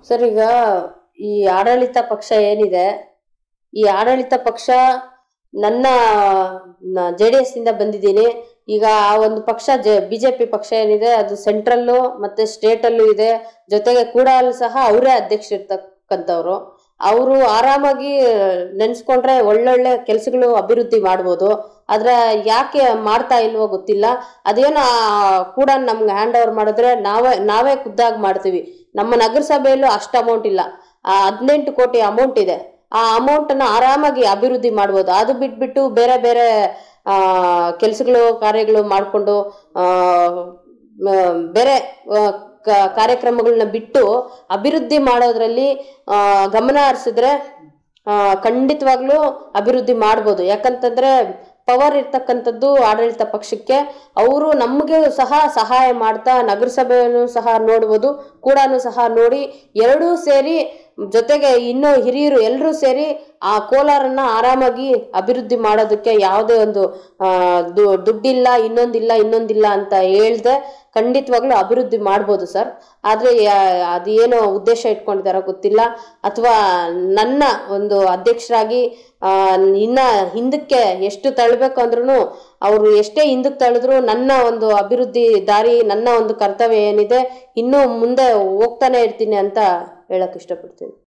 Sir, ಈಗ ಈ ಆಡಳಿತ ಪಕ್ಷ ಏನಿದೆ, ಈ ಆಡಳಿತ ಪಕ್ಷ ನನ್ನ ಜೆಡಿಎಸ್ ಇಂದ ಬಂದಿದ್ದೀನಿ. ಈಗ ಆ ಒಂದು ಪಕ್ಷ ಬಿಜೆಪಿ ಪಕ್ಷ ಏನಿದೆ ಅದು ಸೆಂಟ್ರಲ್ಲು ಮತ್ತೆ ಸ್ಟೇಟ್ ಅಲ್ಲೂ ಇದೆ. ಜೊತೆಗೆ ಕೂಡ ಅಲ್ಲಿ ಸಹ ಅವರೇ ಅಧ್ಯಕ್ಷರಿರ್ತಕ್ಕಂಥವ್ರು. ಅವರು ಆರಾಮಾಗಿ ನೆನ್ಸ್ಕೊಂಡ್ರೆ ಒಳ್ಳೊಳ್ಳೆ ಕೆಲಸಗಳು ಅಭಿವೃದ್ಧಿ ಮಾಡ್ಬೋದು. ಆದ್ರೆ ಯಾಕೆ ಮಾಡ್ತಾ ಇಲ್ವೋ ಗೊತ್ತಿಲ್ಲ. ಅದೇನೋ ಕೂಡ ನಮ್ಗೆ ಹ್ಯಾಂಡ್ ಓವರ್ ಮಾಡಿದ್ರೆ ನಾವೇ ಖುದ್ದಾಗಿ ಮಾಡ್ತೀವಿ. ನಮ್ಮ ನಗರಸಭೆಯಲ್ಲೂ ಅಷ್ಟು ಅಮೌಂಟ್ ಇಲ್ಲ, 18 ಕೋಟಿ ಅಮೌಂಟ್ ಇದೆ. ಆ ಅಮೌಂಟ್ ಅನ್ನ ಆರಾಮಾಗಿ ಅಭಿವೃದ್ಧಿ ಮಾಡ್ಬೋದು. ಅದು ಬಿಟ್ಬಿಟ್ಟು ಬೇರೆ ಬೇರೆ ಕೆಲಸಗಳು ಕಾರ್ಯಗಳು ಮಾಡಿಕೊಂಡು ಬೇರೆ ಕಾರ್ಯಕ್ರಮಗಳನ್ನ ಬಿಟ್ಟು ಅಭಿವೃದ್ಧಿ ಮಾಡೋದ್ರಲ್ಲಿ ಗಮನ ಹರಿಸಿದ್ರೆ ಖಂಡಿತವಾಗ್ಲೂ ಅಭಿವೃದ್ಧಿ ಮಾಡ್ಬೋದು. ಯಾಕಂತಂದ್ರೆ ಪವರ್ ಇರ್ತಕ್ಕಂಥದ್ದು ಆಡಳಿತ ಪಕ್ಷಕ್ಕೆ. ಅವರು ನಮಗೆ ಸಹ ಸಹಾಯ ಮಾಡ್ತಾ ನಗರಸಭೆಯನ್ನು ಸಹ ನೋಡ್ಬೋದು, ಕೂಡಾನು ಸಹ ನೋಡಿ ಎರಡೂ ಸೇರಿ ಜೊತೆಗೆ ಇನ್ನೂ ಹಿರಿಯರು ಎಲ್ಲರೂ ಸೇರಿ ಆ ಕೋಲಾರನ್ನ ಆರಾಮಾಗಿ ಅಭಿವೃದ್ಧಿ ಮಾಡೋದಕ್ಕೆ ಯಾವುದೇ ಒಂದು ದುಡ್ಡಿಲ್ಲ ಇನ್ನೊಂದಿಲ್ಲ ಅಂತ ಹೇಳ್ದೆ ಖಂಡಿತವಾಗ್ಲೂ ಅಭಿವೃದ್ಧಿ ಮಾಡ್ಬೋದು ಸರ್. ಆದ್ರೆ ಅದೇನೋ ಉದ್ದೇಶ ಇಟ್ಕೊಂಡಿದಾರೋ ಗೊತ್ತಿಲ್ಲ, ಅಥವಾ ನನ್ನ ಒಂದು ಅಧ್ಯಕ್ಷರಾಗಿ ಇನ್ನ ಹಿಂದಕ್ಕೆ ಎಷ್ಟು ತಳ್ಳಬೇಕು ಅಂದ್ರೂ ಅವರು ಎಷ್ಟೇ ಹಿಂದಕ್ಕೆ ತಳೆದ್ರು ನನ್ನ ಒಂದು ಅಭಿವೃದ್ಧಿ ದಾರಿ, ನನ್ನ ಒಂದು ಕರ್ತವ್ಯ ಏನಿದೆ ಇನ್ನೂ ಮುಂದೆ ಹೋಗ್ತಾನೆ ಇರ್ತೀನಿ ಅಂತ ಹೇಳಕ್ ಇಷ್ಟಪಡ್ತೀನಿ.